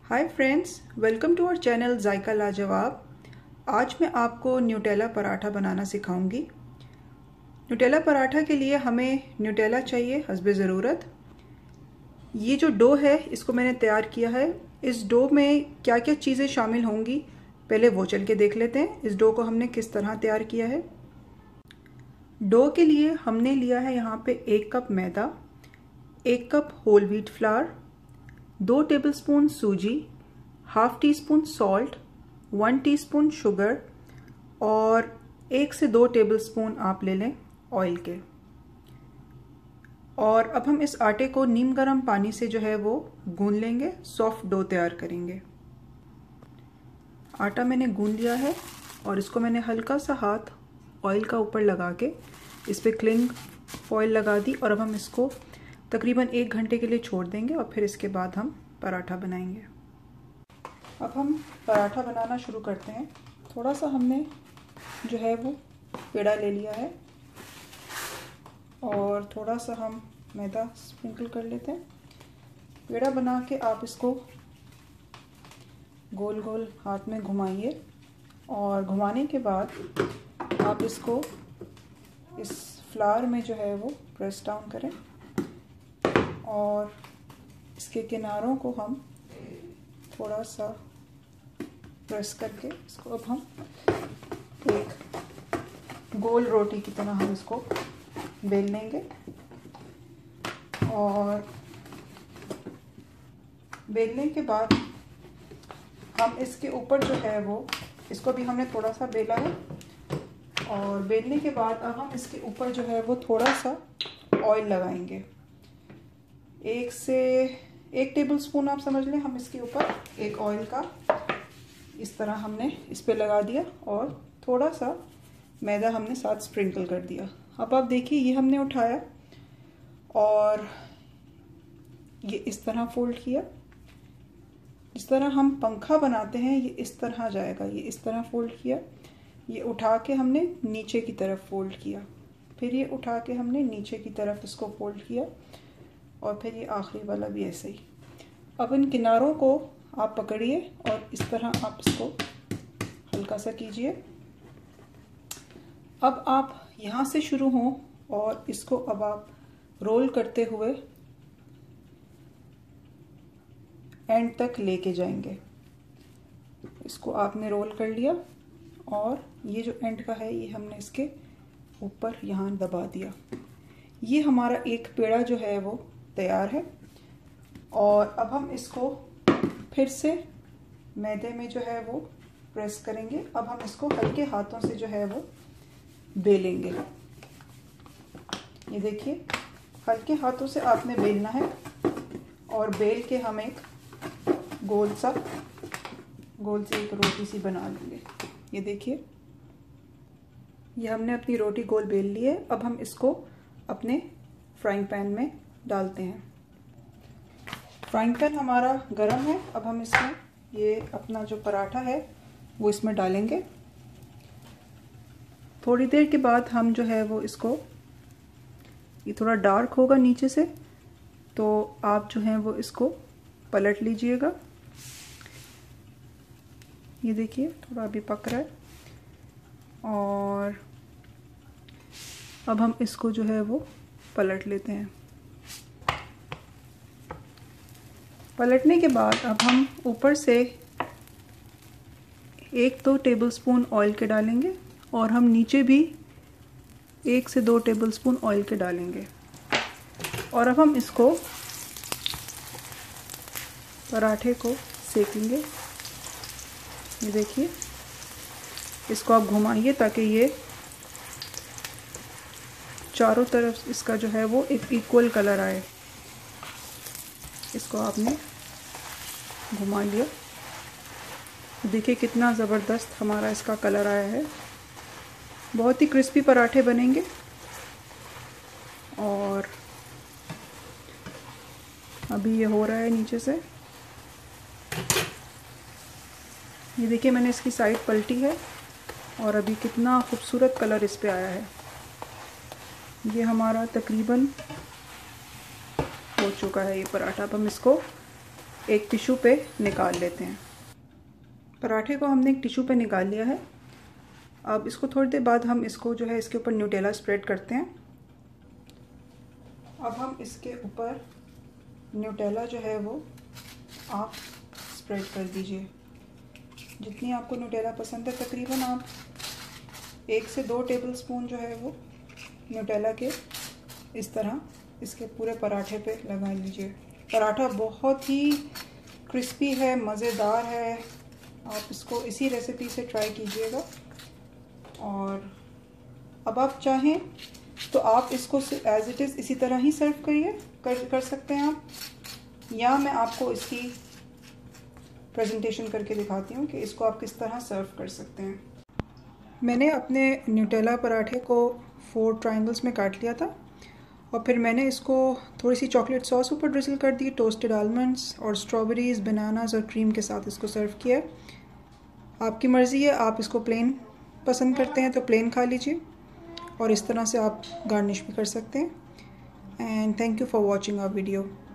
Hi friends, welcome to our channel Zaika Lajawab. आज मैं आपको न्यूटेला पराठा बनाना सिखाऊंगी। न्यूटेला पराठा के लिए हमें न्यूटेला चाहिए हस्बे ज़रूरत। ये जो डो है इसको मैंने तैयार किया है। इस डो में क्या क्या चीज़ें शामिल होंगी पहले वो चल के देख लेते हैं। इस डो को हमने किस तरह तैयार किया है। डो के लिए हमने लिया है यहाँ पे 1 कप मैदा, 1 cup whole wheat flour, 2 tablespoon सूजी, half teaspoon salt, 1 teaspoon sugar और 1 से 2 टेबलस्पून आप ले लें ऑयल के। और अब हम इस आटे को नीम गर्म पानी से जो है वो गूंद लेंगे, सॉफ्ट डो तैयार करेंगे। आटा मैंने गूंद लिया है और इसको मैंने हल्का सा हाथ ऑयल का ऊपर लगा के इस पर क्लिंग फॉयल लगा दी और अब हम इसको तकरीबन 1 घंटे के लिए छोड़ देंगे और फिर इसके बाद हम पराठा बनाएंगे। अब हम पराठा बनाना शुरू करते हैं। थोड़ा सा हमने जो है वो पेड़ा ले लिया है और थोड़ा सा हम मैदा स्प्रिंकल कर लेते हैं। पेड़ा बना के आप इसको गोल गोल हाथ में घुमाइए और घुमाने के बाद आप इसको इस फ्लावर में जो है वो प्रेस डाउन करें और इसके किनारों को हम थोड़ा सा प्रेस करके इसको अब हम एक गोल रोटी की तरह हम इसको बेल लेंगे। और बेलने के बाद हम इसके ऊपर जो है वो इसको भी हमने थोड़ा सा बेला है और बेलने के बाद अब हम इसके ऊपर जो है वो थोड़ा सा ऑयल लगाएंगे। 1 से 1 टेबलस्पून आप समझ लें। हम इसके ऊपर एक ऑयल का इस तरह हमने इस पे लगा दिया और थोड़ा सा मैदा हमने साथ स्प्रिंकल कर दिया। अब आप देखिए ये हमने उठाया और ये इस तरह फोल्ड किया। जिस तरह हम पंखा बनाते हैं ये इस तरह जाएगा। ये इस तरह फोल्ड किया, ये उठा के हमने नीचे की तरफ फोल्ड किया, फिर ये उठा के हमने नीचे की तरफ इसको फोल्ड किया और फिर ये आखिरी वाला भी ऐसे ही। अब इन किनारों को आप पकड़िए और इस तरह आप इसको हल्का सा कीजिए। अब आप यहाँ से शुरू हों और इसको अब आप रोल करते हुए एंड तक लेके जाएंगे। इसको आपने रोल कर लिया और ये जो एंड का है ये हमने इसके ऊपर यहाँ दबा दिया। ये हमारा एक पेड़ा जो है वो तैयार है। और अब हम इसको फिर से मैदे में जो है वो प्रेस करेंगे। अब हम इसको हल्के हाथों से जो है वो बेलेंगे। ये देखिए हल्के हाथों से आपने बेलना है और बेल के हम एक गोल से एक रोटी सी बना लेंगे। ये देखिए ये हमने अपनी रोटी गोल बेल ली है। अब हम इसको अपने फ्राइंग पैन में डालते हैं। फ्राइंग पैन हमारा गरम है। अब हम इसमें ये अपना जो पराठा है वो इसमें डालेंगे। थोड़ी देर के बाद हम जो है वो इसको, ये थोड़ा डार्क होगा नीचे से तो आप जो है वो इसको पलट लीजिएगा। ये देखिए थोड़ा अभी पक रहा है और अब हम इसको जो है वो पलट लेते हैं। पलटने के बाद अब हम ऊपर से 1-2 टेबलस्पून ऑयल के डालेंगे और हम नीचे भी 1 से 2 टेबलस्पून ऑयल के डालेंगे। और अब हम इसको पराठे को सेकेंगे। ये देखिए इसको आप घुमाइए ताकि ये चारों तरफ इसका जो है वो एक इक्वल कलर आए। इसको आपने घुमा लिया। देखिए कितना ज़बरदस्त हमारा इसका कलर आया है। बहुत ही क्रिस्पी पराठे बनेंगे। और अभी ये हो रहा है नीचे से। ये देखिए मैंने इसकी साइड पलटी है और अभी कितना खूबसूरत कलर इस पे आया है। ये हमारा तकरीबन हो चुका है ये पराठा। अब हम इसको एक टिश्यू पे निकाल लेते हैं। पराठे को हमने एक टिश्यू पे निकाल लिया है। अब इसको थोड़ी देर बाद हम इसको जो है इसके ऊपर न्यूटेला स्प्रेड करते हैं। अब हम इसके ऊपर न्यूटेला जो है वो आप स्प्रेड कर दीजिए। जितनी आपको न्यूटेला पसंद है तकरीबन आप 1 से 2 टेबलस्पून जो है वो न्यूटेला के इस तरह इसके पूरे पराठे पे लगा लीजिए। पराठा बहुत ही क्रिस्पी है, मज़ेदार है। आप इसको इसी रेसिपी से ट्राई कीजिएगा। और अब आप चाहें तो आप इसको एज इट इज़ इसी तरह ही सर्व कर सकते हैं आप, या मैं आपको इसकी प्रेजेंटेशन करके दिखाती हूँ कि इसको आप किस तरह सर्व कर सकते हैं। मैंने अपने न्यूटेला पराठे को 4 ट्रायंगल्स में काट लिया था और फिर मैंने इसको थोड़ी सी चॉकलेट सॉस ऊपर ड्रिजल कर दी, टोस्टेड आलमंड्स और स्ट्रॉबेरीज़, बनानास और क्रीम के साथ इसको सर्व किया। आपकी मर्ज़ी है, आप इसको प्लेन पसंद करते हैं तो प्लेन खा लीजिए और इस तरह से आप गार्निश भी कर सकते हैं। And thank you for watching our video.